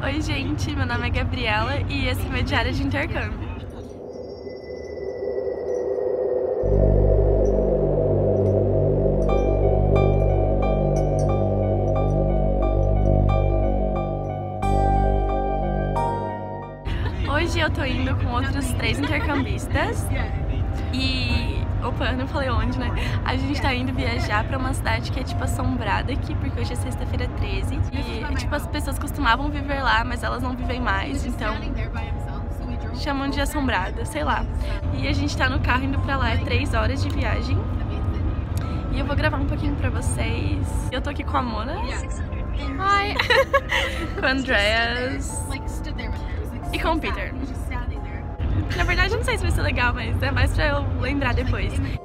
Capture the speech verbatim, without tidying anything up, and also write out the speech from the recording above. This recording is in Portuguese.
Oi gente, meu nome é Gabriela e esse é meu diário de intercâmbio. Hoje eu tô indo com outros três intercambistas e... Opa, eu não falei onde, né? A gente tá indo viajar pra uma cidade que é tipo assombrada aqui, porque hoje é sexta-feira treze e tipo as pessoas costumavam viver lá, mas elas não vivem mais, então chamam de assombrada, sei lá. E a gente tá no carro indo pra lá, é três horas de viagem e eu vou gravar um pouquinho pra vocês. Eu tô aqui com a Mona. Hi! Com o Andreas e com o Peter. Na verdade, eu não sei se vai ser legal, mas é mais pra eu lembrar depois.